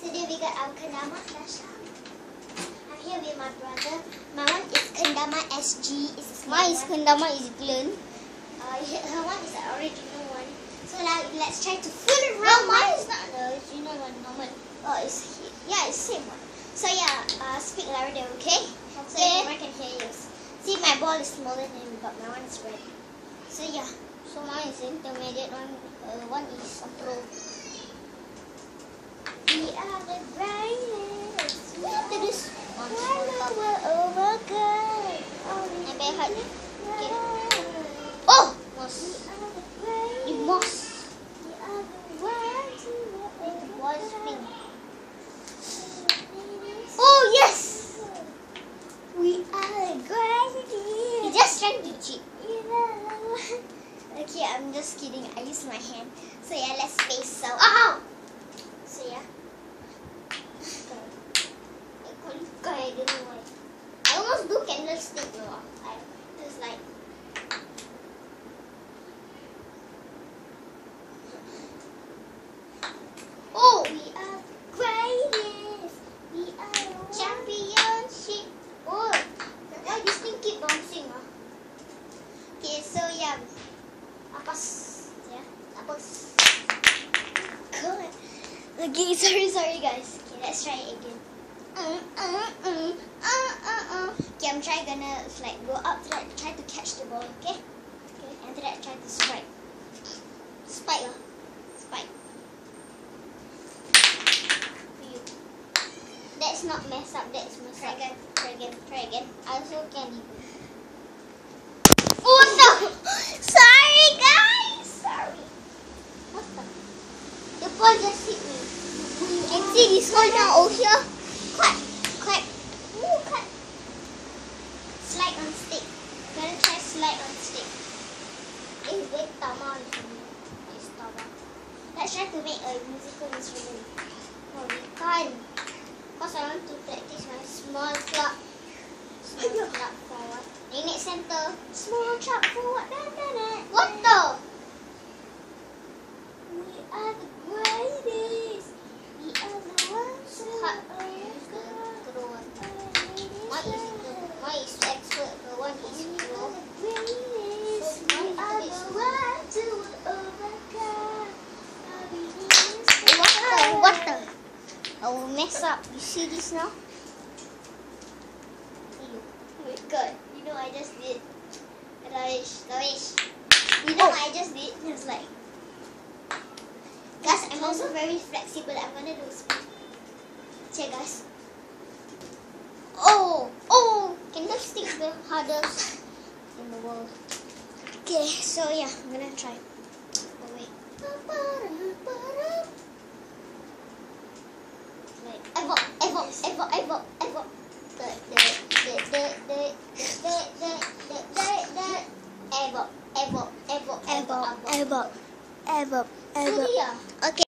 Today we got our Kendama. I'm here with my brother. My one is Kendama SG. Mine is Kendama is Glen. Her one is the original one. So now let's try to fool around. No, mine is not the original one. Normal. Oh, it's same one. So yeah, speak louder, okay? So Okay. everyone can hear you. See, my ball is smaller than you, but my one is red. So yeah. So mine is intermediate one. One is a pro. We are the brightest. We have to do this. We're overcome. Sampai hard ni. Okay. Oh! Moss. The Moss. The Ball is pink. Oh yes! We are the greatest. He's just trying to cheat. Okay, I'm just kidding. I use my hand. So yeah, let's face so. Oh! So yeah. I don't know why. I almost do candlestick, no. I just like. Oh! We are greatest. We are championship. Oh! Why this thing keep bouncing? Okay, so yeah. Apas. Yeah. Apas. God. Okay, sorry guys. Okay, let's try it again. Okay, I'm gonna like go up to that, try to catch the ball, okay? Okay. After that, try to strike. Spike lah. Spike. For you. That's not mess up, that's mess Try up. again. Try again. I also can even. Oh no! Sorry guys! Sorry. What the? The ball just hit me. You can see this one now over here. Cut! Cut! Ooh, cut! Slide on stick. Gotta try slide on stick. It's very tama. It's tama. Let's try to make a musical instrument. No, we can't. Because I want to practice my small clap. Small clap forward. Nenek center. Small chop forward. What the? We are the greatest. We are the ones who Hard. are Use the pro one. greatest. Mine is expert. The one is pro. Greatest. So We mine are is the a bit ones who will overcome. What the? I will mess up. You see this now? Oh my god. You know I just did. Ravish. You know what I just did? It's like. Guys, I'm also very flexible. I'm gonna do speed. Check guys. Oh! Candlestick is the hardest in the world. Okay, so yeah, I'm gonna try. Oh wait. Like Evo. Evo. Suria. Okay.